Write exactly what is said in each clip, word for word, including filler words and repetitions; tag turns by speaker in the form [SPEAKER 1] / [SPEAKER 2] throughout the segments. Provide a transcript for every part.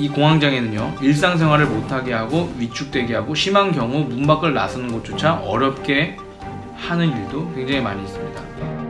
[SPEAKER 1] 이 공황장애는요, 일상생활을 못하게 하고 위축되게 하고 심한 경우 문 밖을 나서는 것조차 어렵게 하는 일도 굉장히 많이 있습니다.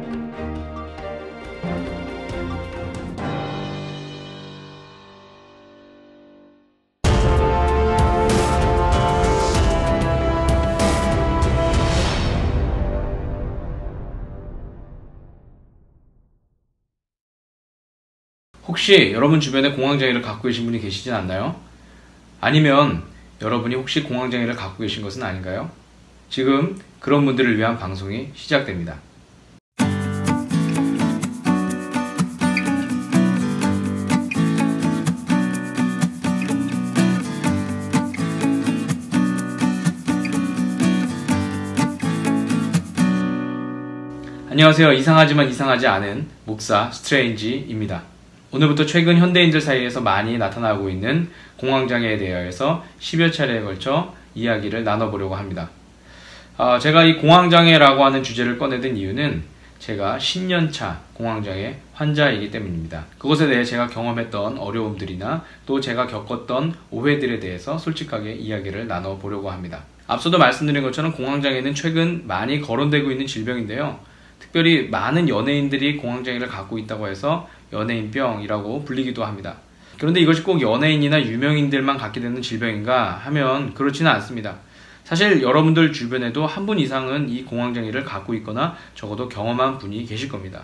[SPEAKER 1] 혹시 여러분 주변에 공황장애를 갖고 계신 분이 계시진 않나요? 아니면 여러분이 혹시 공황장애를 갖고 계신 것은 아닌가요? 지금 그런 분들을 위한 방송이 시작됩니다. 안녕하세요. 이상하지만 이상하지 않은 목사 스트레인지입니다. 오늘부터 최근 현대인들 사이에서 많이 나타나고 있는 공황장애에 대해서 십여 차례에 걸쳐 이야기를 나눠보려고 합니다. 어, 제가 이 공황장애라고 하는 주제를 꺼내든 이유는 제가 십 년 차 공황장애 환자이기 때문입니다. 그것에 대해 제가 경험했던 어려움들이나 또 제가 겪었던 오해들에 대해서 솔직하게 이야기를 나눠보려고 합니다. 앞서도 말씀드린 것처럼 공황장애는 최근 많이 거론되고 있는 질병인데요. 특별히 많은 연예인들이 공황장애를 갖고 있다고 해서 연예인병이라고 불리기도 합니다. 그런데 이것이 꼭 연예인이나 유명인들만 갖게 되는 질병인가 하면 그렇지는 않습니다. 사실 여러분들 주변에도 한 분 이상은 이 공황장애를 갖고 있거나 적어도 경험한 분이 계실 겁니다.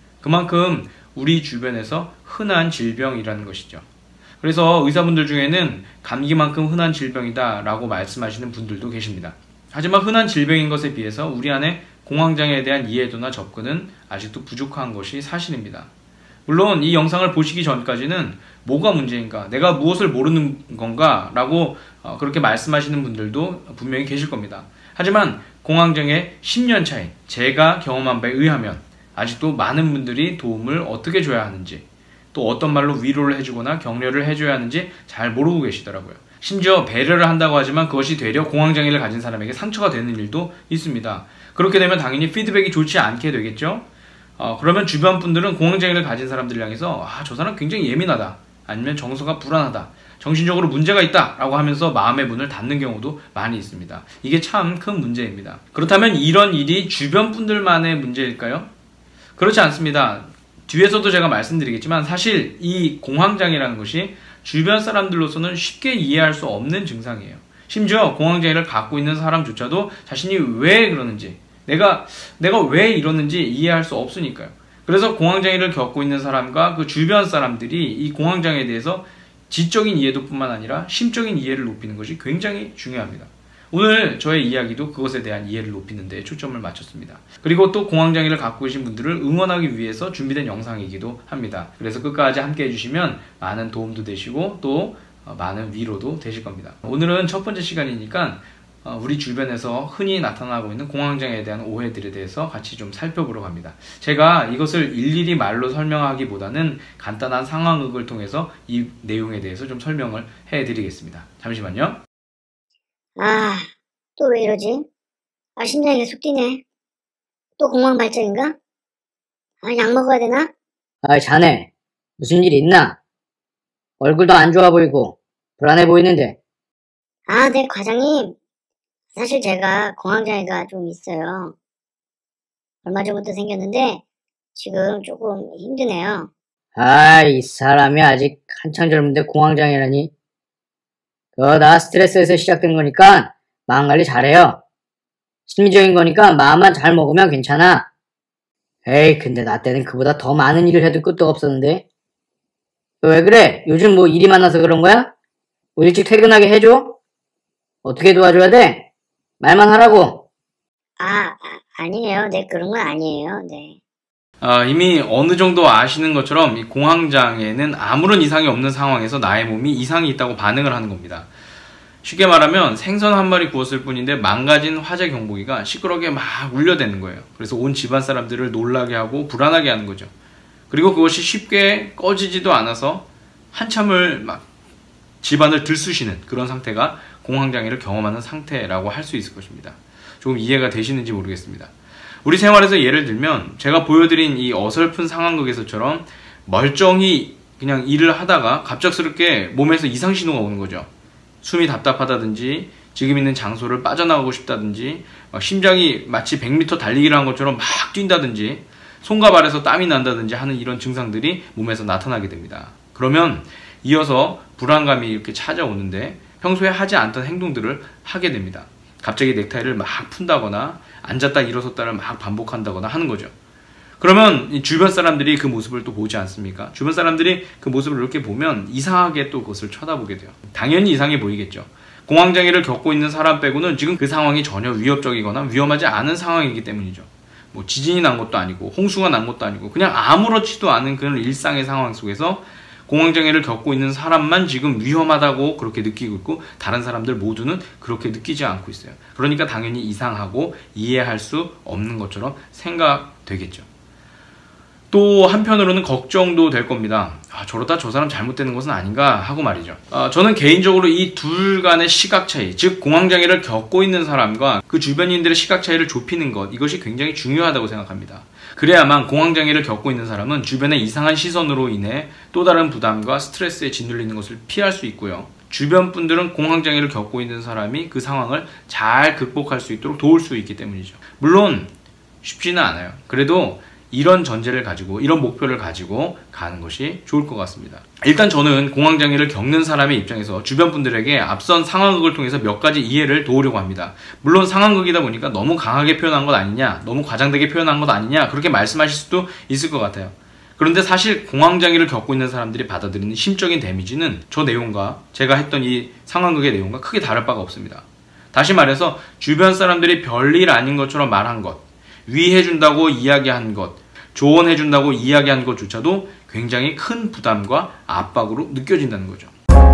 [SPEAKER 1] 그만큼 우리 주변에서 흔한 질병이라는 것이죠. 그래서 의사분들 중에는 감기만큼 흔한 질병이다 라고 말씀하시는 분들도 계십니다. 하지만 흔한 질병인 것에 비해서 우리 안에 공황장애에 대한 이해도나 접근은 아직도 부족한 것이 사실입니다. 물론 이 영상을 보시기 전까지는 뭐가 문제인가, 내가 무엇을 모르는 건가 라고 어, 그렇게 말씀하시는 분들도 분명히 계실 겁니다. 하지만 공황장애 십 년 차인 제가 경험한 바에 의하면 아직도 많은 분들이 도움을 어떻게 줘야 하는지, 또 어떤 말로 위로를 해주거나 격려를 해줘야 하는지 잘 모르고 계시더라고요. 심지어 배려를 한다고 하지만 그것이 되려 공황장애를 가진 사람에게 상처가 되는 일도 있습니다. 그렇게 되면 당연히 피드백이 좋지 않게 되겠죠? 어, 그러면 주변 분들은 공황장애를 가진 사람들을 향해서 아, 저 사람 굉장히 예민하다, 아니면 정서가 불안하다, 정신적으로 문제가 있다 라고 하면서 마음의 문을 닫는 경우도 많이 있습니다. 이게 참 큰 문제입니다. 그렇다면 이런 일이 주변 분들만의 문제일까요? 그렇지 않습니다. 뒤에서도 제가 말씀드리겠지만 사실 이 공황장애라는 것이 주변 사람들로서는 쉽게 이해할 수 없는 증상이에요. 심지어 공황장애를 갖고 있는 사람조차도 자신이 왜 그러는지, 내가, 내가 왜 이러는지 이해할 수 없으니까요. 그래서 공황장애를 겪고 있는 사람과 그 주변 사람들이 이 공황장애에 대해서 지적인 이해도뿐만 아니라 심적인 이해를 높이는 것이 굉장히 중요합니다. 오늘 저의 이야기도 그것에 대한 이해를 높이는 데 초점을 맞췄습니다. 그리고 또 공황장애를 갖고 계신 분들을 응원하기 위해서 준비된 영상이기도 합니다. 그래서 끝까지 함께 해주시면 많은 도움도 되시고 또 많은 위로도 되실 겁니다. 오늘은 첫 번째 시간이니까 우리 주변에서 흔히 나타나고 있는 공황장애에 대한 오해들에 대해서 같이 좀 살펴보려고 합니다. 제가 이것을 일일이 말로 설명하기보다는 간단한 상황극을 통해서 이 내용에 대해서 좀 설명을 해드리겠습니다. 잠시만요.
[SPEAKER 2] 아, 또 왜 이러지? 아, 심장이 계속 뛰네. 또 공황 발작인가? 아, 약 먹어야 되나?
[SPEAKER 3] 아, 자네 무슨 일 있나? 얼굴도 안 좋아 보이고 불안해 보이는데.
[SPEAKER 2] 아, 네, 과장님. 사실 제가 공황장애가 좀 있어요. 얼마 전부터 생겼는데 지금 조금 힘드네요.
[SPEAKER 3] 아, 이 사람이 아직 한창 젊은데 공황장애라니. 그거 다 스트레스에서 시작된 거니까 마음 관리 잘해요. 심리적인 거니까 마음만 잘 먹으면 괜찮아. 에이, 근데 나 때는 그보다 더 많은 일을 해도 끝도 없었는데. 왜 그래? 요즘 뭐 일이 많아서 그런 거야? 뭐 일찍 퇴근하게 해줘? 어떻게 도와줘야 돼? 말만 하라고.
[SPEAKER 2] 아, 아 아니에요. 네, 그런 건 아니에요. 네.
[SPEAKER 1] 아, 이미 어느 정도 아시는 것처럼 이 공황장애는 아무런 이상이 없는 상황에서 나의 몸이 이상이 있다고 반응을 하는 겁니다. 쉽게 말하면 생선 한 마리 구웠을 뿐인데 망가진 화재 경보기가 시끄럽게 막 울려대는 거예요. 그래서 온 집안 사람들을 놀라게 하고 불안하게 하는 거죠. 그리고 그것이 쉽게 꺼지지도 않아서 한참을 막 집안을 들쑤시는 그런 상태가 공황장애를 경험하는 상태라고 할 수 있을 것입니다. 조금 이해가 되시는지 모르겠습니다. 우리 생활에서 예를 들면 제가 보여드린 이 어설픈 상황극에서처럼 멀쩡히 그냥 일을 하다가 갑작스럽게 몸에서 이상 신호가 오는 거죠. 숨이 답답하다든지 지금 있는 장소를 빠져나가고 싶다든지 막 심장이 마치 백 미터 달리기를 한 것처럼 막 뛴다든지 손과 발에서 땀이 난다든지 하는 이런 증상들이 몸에서 나타나게 됩니다. 그러면 이어서 불안감이 이렇게 찾아오는데 평소에 하지 않던 행동들을 하게 됩니다. 갑자기 넥타이를 막 푼다거나 앉았다 일어섰다를 막 반복한다거나 하는 거죠. 그러면 주변 사람들이 그 모습을 또 보지 않습니까? 주변 사람들이 그 모습을 이렇게 보면 이상하게 또 그것을 쳐다보게 돼요. 당연히 이상해 보이겠죠. 공황장애를 겪고 있는 사람 빼고는 지금 그 상황이 전혀 위협적이거나 위험하지 않은 상황이기 때문이죠. 뭐 지진이 난 것도 아니고 홍수가 난 것도 아니고 그냥 아무렇지도 않은 그런 일상의 상황 속에서 공황장애를 겪고 있는 사람만 지금 위험하다고 그렇게 느끼고 있고 다른 사람들 모두는 그렇게 느끼지 않고 있어요. 그러니까 당연히 이상하고 이해할 수 없는 것처럼 생각되겠죠. 또 한편으로는 걱정도 될 겁니다. 아, 저러다 저 사람 잘못되는 것은 아닌가 하고 말이죠. 아, 저는 개인적으로 이 둘 간의 시각 차이, 즉 공황장애를 겪고 있는 사람과 그 주변인들의 시각 차이를 좁히는 것, 이것이 굉장히 중요하다고 생각합니다. 그래야만 공황장애를 겪고 있는 사람은 주변의 이상한 시선으로 인해 또 다른 부담과 스트레스에 짓눌리는 것을 피할 수 있고요. 주변 분들은 공황장애를 겪고 있는 사람이 그 상황을 잘 극복할 수 있도록 도울 수 있기 때문이죠. 물론 쉽지는 않아요. 그래도 이런 전제를 가지고 이런 목표를 가지고 가는 것이 좋을 것 같습니다. 일단 저는 공황장애를 겪는 사람의 입장에서 주변 분들에게 앞선 상황극을 통해서 몇 가지 이해를 도우려고 합니다. 물론 상황극이다 보니까 너무 강하게 표현한 것 아니냐, 너무 과장되게 표현한 것 아니냐, 그렇게 말씀하실 수도 있을 것 같아요. 그런데 사실 공황장애를 겪고 있는 사람들이 받아들이는 심적인 데미지는 저 내용과 제가 했던 이 상황극의 내용과 크게 다를 바가 없습니다. 다시 말해서 주변 사람들이 별일 아닌 것처럼 말한 것, 위해준다고 이야기한 것, 조언해준다고 이야기한 것조차도 굉장히 큰 부담과 압박으로 느껴진다는 거죠.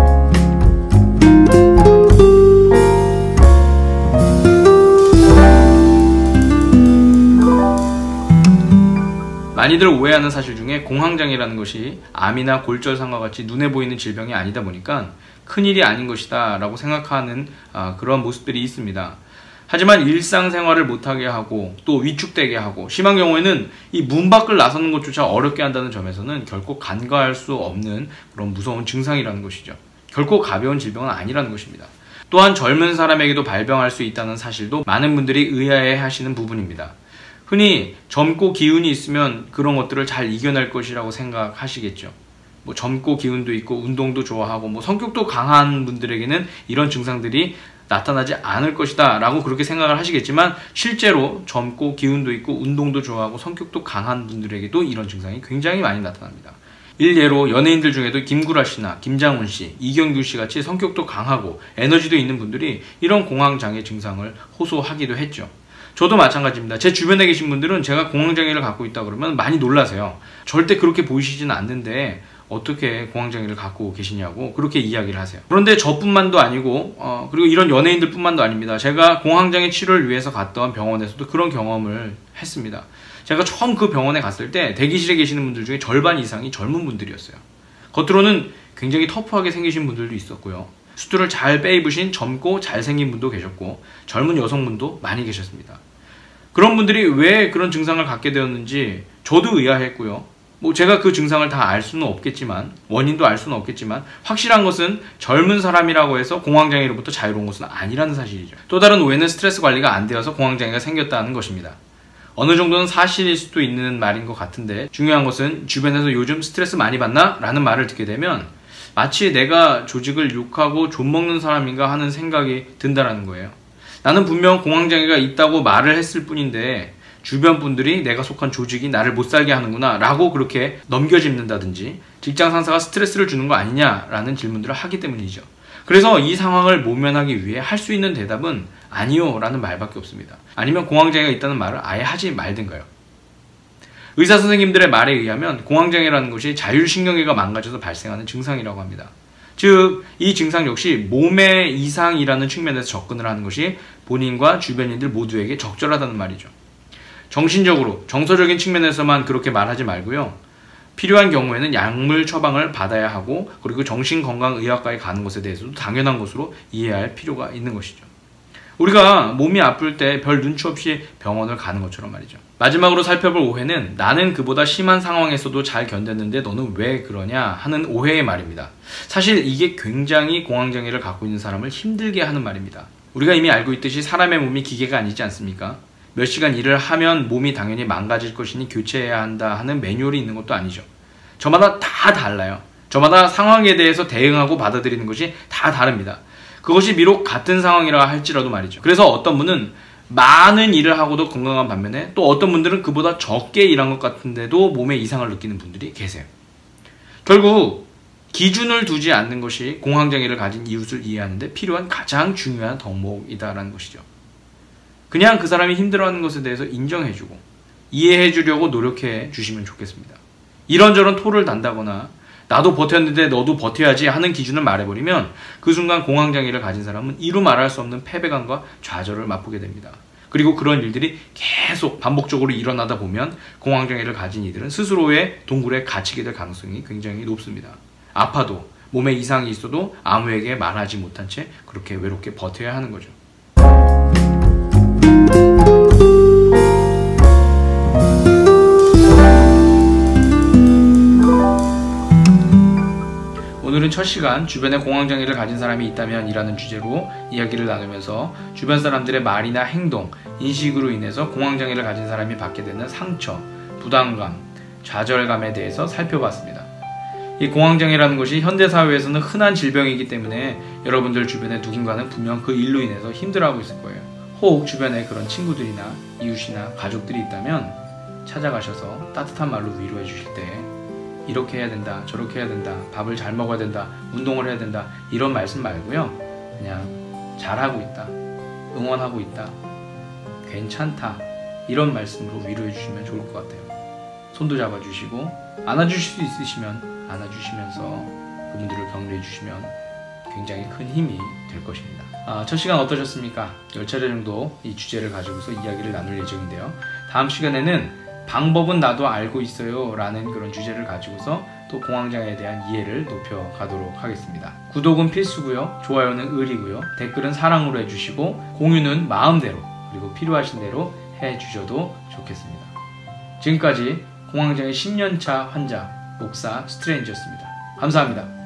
[SPEAKER 1] 많이들 오해하는 사실 중에 공황장애라는 것이 암이나 골절상과 같이 눈에 보이는 질병이 아니다 보니까 큰일이 아닌 것이다 라고 생각하는 아, 그런 모습들이 있습니다. 하지만 일상생활을 못하게 하고 또 위축되게 하고 심한 경우에는 이 문 밖을 나서는 것조차 어렵게 한다는 점에서는 결코 간과할 수 없는 그런 무서운 증상이라는 것이죠. 결코 가벼운 질병은 아니라는 것입니다. 또한 젊은 사람에게도 발병할 수 있다는 사실도 많은 분들이 의아해 하시는 부분입니다. 흔히 젊고 기운이 있으면 그런 것들을 잘 이겨낼 것이라고 생각하시겠죠. 뭐 젊고 기운도 있고 운동도 좋아하고 뭐 성격도 강한 분들에게는 이런 증상들이 나타나지 않을 것이다 라고 그렇게 생각을 하시겠지만 실제로 젊고 기운도 있고 운동도 좋아하고 성격도 강한 분들에게도 이런 증상이 굉장히 많이 나타납니다. 일례로 연예인들 중에도 김구라 씨나 김장훈 씨, 이경규 씨 같이 성격도 강하고 에너지도 있는 분들이 이런 공황장애 증상을 호소하기도 했죠. 저도 마찬가지입니다. 제 주변에 계신 분들은 제가 공황장애를 갖고 있다 그러면 많이 놀라세요. 절대 그렇게 보이시지는 않는데 어떻게 공황장애를 갖고 계시냐고 그렇게 이야기를 하세요. 그런데 저뿐만도 아니고 어, 그리고 이런 연예인들 뿐만도 아닙니다. 제가 공황장애 치료를 위해서 갔던 병원에서도 그런 경험을 했습니다. 제가 처음 그 병원에 갔을 때 대기실에 계시는 분들 중에 절반 이상이 젊은 분들이었어요. 겉으로는 굉장히 터프하게 생기신 분들도 있었고요. 수트를 잘 빼입으신 젊고 잘생긴 분도 계셨고 젊은 여성분도 많이 계셨습니다. 그런 분들이 왜 그런 증상을 갖게 되었는지 저도 의아했고요. 뭐 제가 그 증상을 다 알 수는 없겠지만 원인도 알 수는 없겠지만 확실한 것은 젊은 사람이라고 해서 공황장애로부터 자유로운 것은 아니라는 사실이죠. 또 다른 오해는 스트레스 관리가 안 되어서 공황장애가 생겼다는 것입니다. 어느 정도는 사실일 수도 있는 말인 것 같은데 중요한 것은 주변에서 요즘 스트레스 많이 받나? 라는 말을 듣게 되면 마치 내가 조직을 욕하고 좀먹는 사람인가 하는 생각이 든다는 거예요. 나는 분명 공황장애가 있다고 말을 했을 뿐인데 주변 분들이 내가 속한 조직이 나를 못살게 하는구나 라고 그렇게 넘겨짚는다든지 직장 상사가 스트레스를 주는 거 아니냐 라는 질문들을 하기 때문이죠. 그래서 이 상황을 모면하기 위해 할 수 있는 대답은 아니요 라는 말밖에 없습니다. 아니면 공황장애가 있다는 말을 아예 하지 말든가요. 의사 선생님들의 말에 의하면 공황장애라는 것이 자율신경계가 망가져서 발생하는 증상이라고 합니다. 즉, 이 증상 역시 몸의 이상이라는 측면에서 접근을 하는 것이 본인과 주변인들 모두에게 적절하다는 말이죠. 정신적으로, 정서적인 측면에서만 그렇게 말하지 말고요. 필요한 경우에는 약물 처방을 받아야 하고 그리고 정신건강의학과에 가는 것에 대해서도 당연한 것으로 이해할 필요가 있는 것이죠. 우리가 몸이 아플 때 별 눈치 없이 병원을 가는 것처럼 말이죠. 마지막으로 살펴볼 오해는 나는 그보다 심한 상황에서도 잘 견뎠는데 너는 왜 그러냐 하는 오해의 말입니다. 사실 이게 굉장히 공황장애를 갖고 있는 사람을 힘들게 하는 말입니다. 우리가 이미 알고 있듯이 사람의 몸이 기계가 아니지 않습니까? 몇 시간 일을 하면 몸이 당연히 망가질 것이니 교체해야 한다 하는 매뉴얼이 있는 것도 아니죠. 저마다 다 달라요. 저마다 상황에 대해서 대응하고 받아들이는 것이 다 다릅니다. 그것이 비록 같은 상황이라 할지라도 말이죠. 그래서 어떤 분은 많은 일을 하고도 건강한 반면에 또 어떤 분들은 그보다 적게 일한 것 같은데도 몸에 이상을 느끼는 분들이 계세요. 결국 기준을 두지 않는 것이 공황장애를 가진 이웃을 이해하는 데 필요한 가장 중요한 덕목이다라는 것이죠. 그냥 그 사람이 힘들어하는 것에 대해서 인정해주고 이해해주려고 노력해 주시면 좋겠습니다. 이런저런 토를 단다거나 나도 버텼는데 너도 버텨야지 하는 기준을 말해버리면 그 순간 공황장애를 가진 사람은 이루 말할 수 없는 패배감과 좌절을 맛보게 됩니다. 그리고 그런 일들이 계속 반복적으로 일어나다 보면 공황장애를 가진 이들은 스스로의 동굴에 갇히게 될 가능성이 굉장히 높습니다. 아파도 몸에 이상이 있어도 아무에게 말하지 못한 채 그렇게 외롭게 버텨야 하는 거죠. 오늘은 첫 시간 주변에 공황장애를 가진 사람이 있다면 이라는 주제로 이야기를 나누면서 주변 사람들의 말이나 행동, 인식으로 인해서 공황장애를 가진 사람이 받게 되는 상처, 부담감, 좌절감에 대해서 살펴봤습니다. 이 공황장애라는 것이 현대사회에서는 흔한 질병이기 때문에 여러분들 주변에 누군가는 분명 그 일로 인해서 힘들어하고 있을 거예요. 혹 주변에 그런 친구들이나 이웃이나 가족들이 있다면 찾아가셔서 따뜻한 말로 위로해 주실 때 이렇게 해야 된다, 저렇게 해야 된다, 밥을 잘 먹어야 된다, 운동을 해야 된다 이런 말씀 말고요. 그냥 잘하고 있다, 응원하고 있다, 괜찮다 이런 말씀으로 위로해 주시면 좋을 것 같아요. 손도 잡아주시고 안아주실 수 있으시면 안아주시면서 그분들을 격려해 주시면 굉장히 큰 힘이 될 것입니다. 아, 첫 시간 어떠셨습니까? 열 차례 정도 이 주제를 가지고서 이야기를 나눌 예정인데요. 다음 시간에는 방법은 나도 알고 있어요 라는 그런 주제를 가지고서 또 공황장애에 대한 이해를 높여가도록 하겠습니다. 구독은 필수고요. 좋아요는 의리고요. 댓글은 사랑으로 해주시고 공유는 마음대로 그리고 필요하신 대로 해주셔도 좋겠습니다. 지금까지 공황장애 십 년 차 환자 목사 스트레인지였습니다. 감사합니다.